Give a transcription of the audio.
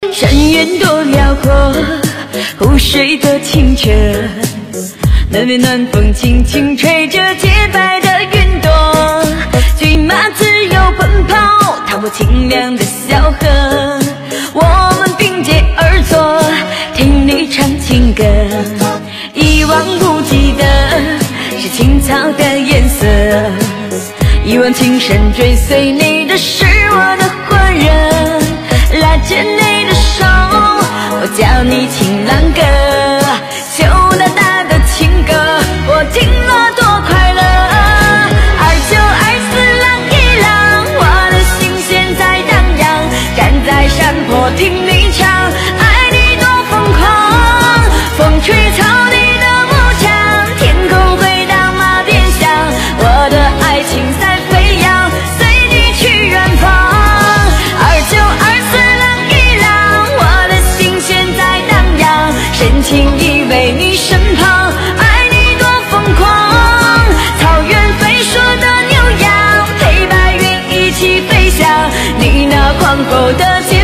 山原多辽阔，湖水多清澈，那边暖风轻轻吹着洁白的云朵，骏马自由奔跑，踏过清凉的小河，我们并肩而坐，听你唱情歌。一望无际的是青草的颜色，一往情深追随你的是我的火热，拉着你的手，我叫你情郎哥，秋大大的情歌，我听了多快乐。29、24浪一浪，我的心弦在荡漾，站在山坡听你唱，爱你多疯狂，风吹草地的牧场，天空回到马鞭响，我的爱情在飞扬，随你去远方。29、24浪一浪，我的心弦在荡漾，深情依偎你身旁，爱你多疯狂。草原飞说的牛羊，陪白云一起飞翔，你那宽厚的肩